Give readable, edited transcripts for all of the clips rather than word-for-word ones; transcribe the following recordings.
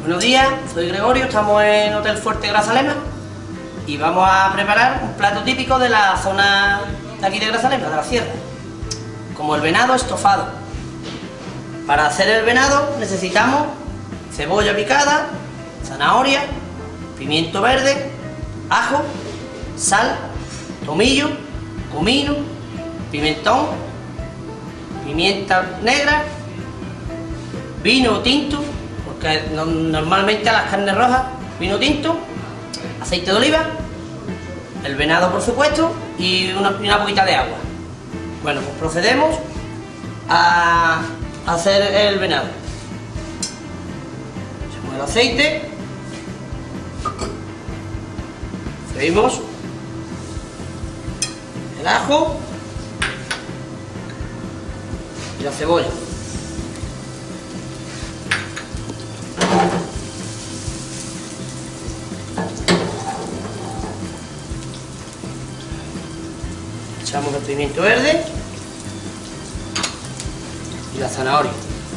Buenos días, soy Gregorio, estamos en Hotel Fuerte Grazalema y vamos a preparar un plato típico de la zona de aquí de Grazalema, de la sierra, como el venado estofado. Para hacer el venado necesitamos cebolla picada, zanahoria, pimiento verde, ajo, sal, tomillo, comino, pimentón, pimienta negra, vino tinto, porque normalmente a las carnes rojas, vino tinto, aceite de oliva, el venado por supuesto y una poquita de agua. Bueno, pues procedemos a hacer el venado. Echamos el aceite, freímos el ajo y la cebolla. Echamos el pimiento verde y la zanahoria.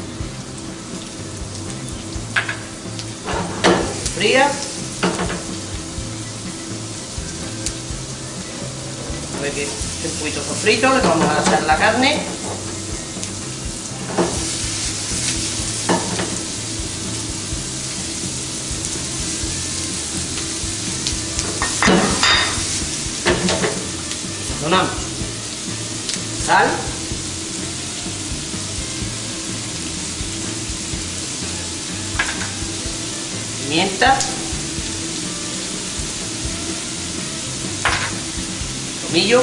Fría. A ver que esté un poquito sofrito, le vamos a echar la carne. Sazonamos. Sal, pimienta, tomillo,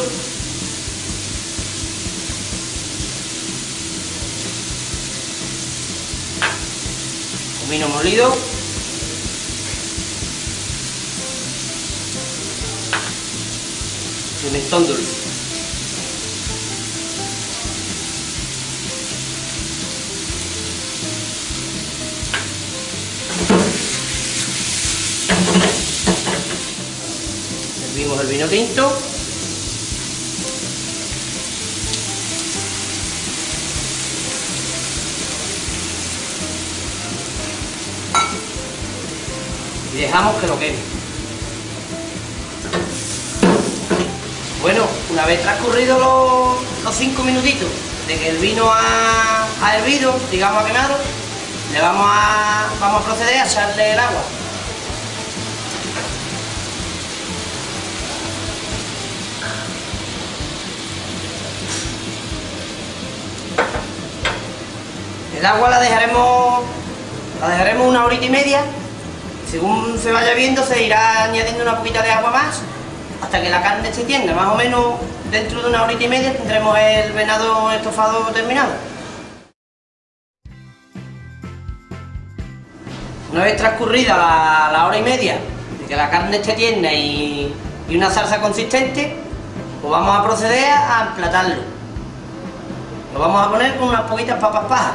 comino molido, pimentón dulce. Servimos el vino tinto. Y dejamos que lo queme. Bueno, una vez transcurridos los 5 minutitos de que el vino ha hervido, digamos ha quemado, le vamos a proceder a echarle el agua. El agua la dejaremos una horita y media. Según se vaya viendo se irá añadiendo una poquita de agua más hasta que la carne se tienda. Más o menos dentro de una horita y media tendremos el venado estofado terminado. Una vez transcurrida la hora y media de que la carne esté tierna y una salsa consistente, pues vamos a proceder a emplatarlo. Lo vamos a poner con unas poquitas papas pajas.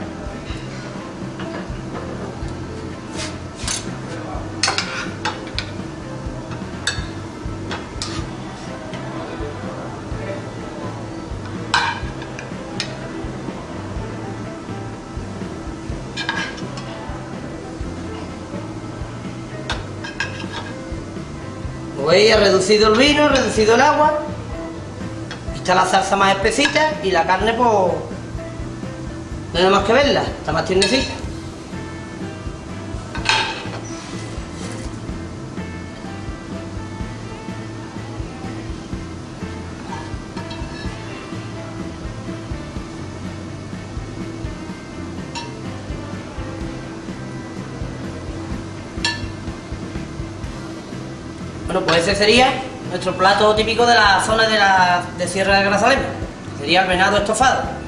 Como veis, he reducido el vino, he reducido el agua, está la salsa más espesita y la carne pues no hay nada más que verla, está más tiernecita. Bueno, pues ese sería nuestro plato típico de la zona de Sierra de Grazalema, sería el venado estofado.